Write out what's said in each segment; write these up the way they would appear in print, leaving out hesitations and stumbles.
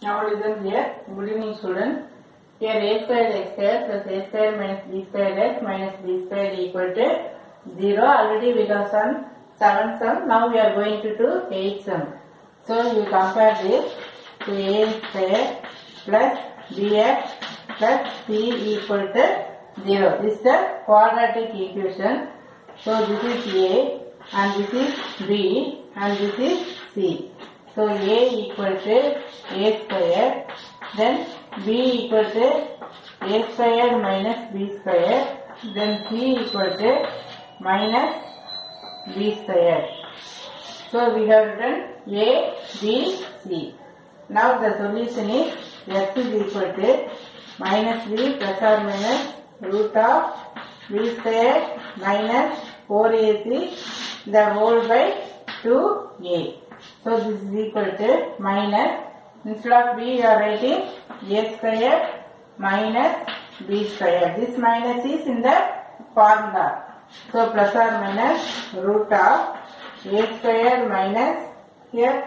Now listen here. Good evening, students. Here a square x square plus a square minus b square x minus b square equal to 0. Already we have done 7 sum. Now we are going to do 8 sum. So you compare this to a square plus bx plus c equal to 0. This is the quadratic equation. So this is a and this is b and this is c. So a equal to a square, then b equal to a square minus b square, then c equal to minus b square. So we have written a, b, c. Now the solution is x is equal to minus b plus or minus root of b square minus 4ac the whole by 2a. So this is equal to minus, instead of b you are writing a square minus b square. This minus is in the formula. So plus or minus root of a square minus, here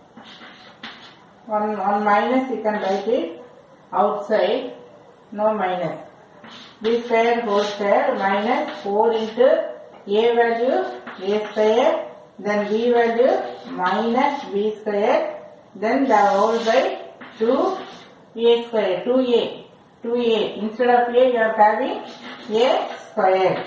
one minus you can write it outside, no minus. B square whole square minus 4 into a value a square, then b value minus b square, then the whole by 2a square, 2a. Instead of a you are having a square.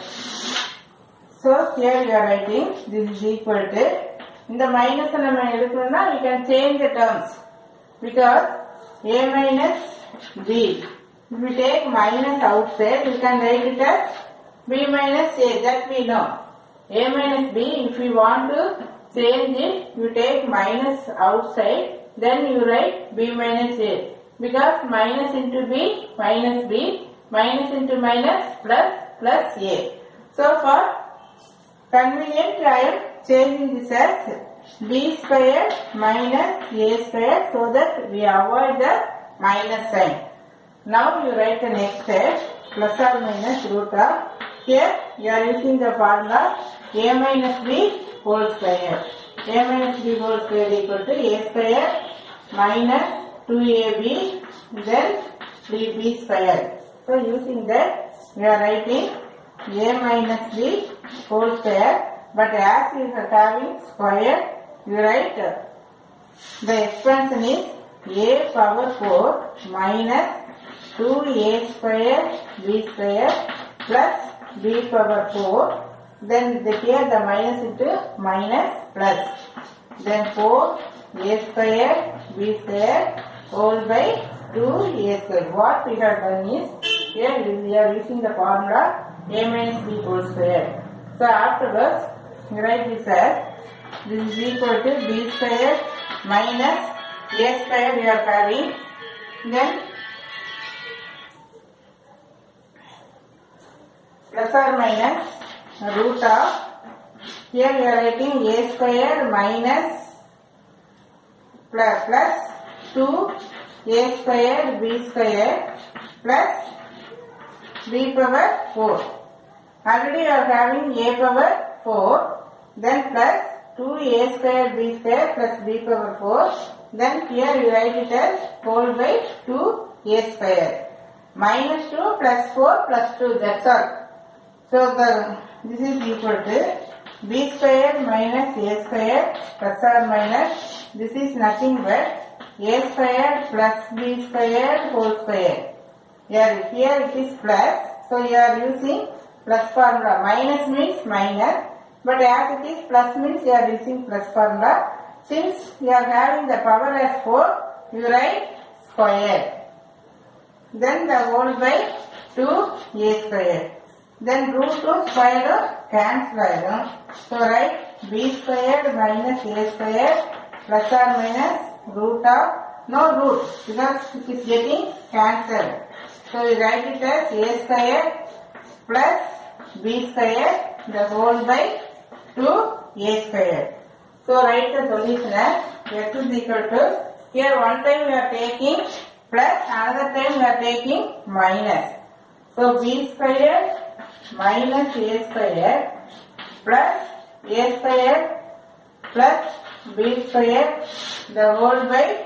So here you are writing this is equal to, in the minus we can change the terms because a minus b. If we take minus outside, we can write it as b minus a, that we know. A minus b, if you want to change it, you take minus outside, then you write b minus a. Because minus into b, minus into minus, plus a. So for convenient, I am changing this as b square minus a square so that we avoid the minus sign. Now you write the next step, plus or minus root of, here you are using the formula a minus b whole square. A minus b whole square equal to a square minus 2ab then 3b square. So using that we are writing a minus b whole square, but as you are having square, you write the expansion is a power 4 minus 2a square b square plus b power 4, then here the minus into minus plus, then 4 a square b square whole by 2a square. What we have done is, here we are using the formula a minus b whole square. So afterwards, we write this as, this is equal to b square minus a square we are having, then plus or minus root of, here we are writing a square minus plus 2a square b square plus b power 4. Already you are having a power 4, then plus 2a square b square plus b power 4, then here you write it as whole by 2a square. Minus 2 plus 4 plus 2, that's all. So this is equal to b square minus a square plus or minus, this is nothing but a square plus b square whole square. Here it is plus, so you are using plus formula. Minus means minus, but as it is plus means you are using plus formula. Since you are having the power as 4, you write square. Then the whole by 2a square. Then root 2 square root cancel. So write b square minus a square plus or minus root of, no root because it is getting cancelled. So we write it as a square plus b square the whole by 2a square. So write the solution as x is equal to, here one time we are taking plus, another time we are taking minus. So b square minus a square plus a square plus b square the whole by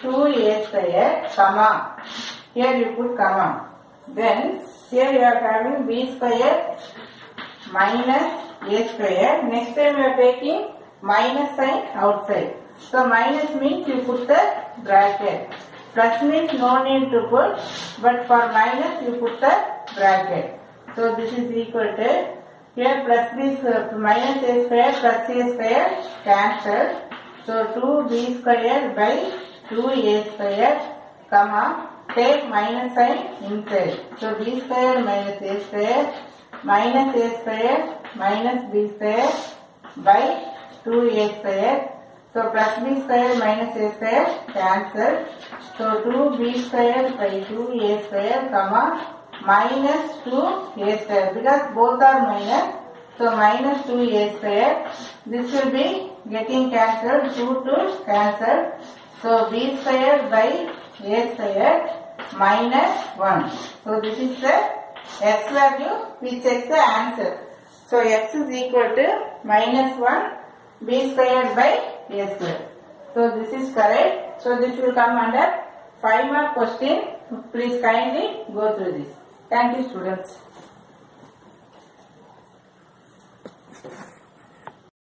2a square, comma. Here you put comma. Then here you are having b square minus a square. Next time you are taking minus sign outside. So minus means you put the bracket. Plus means no need to put, but for minus you put the bracket. So this is equal to, here plus this minus a square plus a square cancel. So 2b square by 2a square, comma, take minus sign inside. So b square minus a square minus b square by 2a square. So plus b square minus a square cancel. So 2b square by 2a square, comma, minus 2a square, because both are minus. So minus 2a square. This will be getting cancelled, 2 to cancel. So b square by a square minus 1. So this is the x value which checks the answer. So x is equal to minus 1 b square by a square. So this is correct. So this will come under 5 mark question. Please kindly go through this. Thank you, students.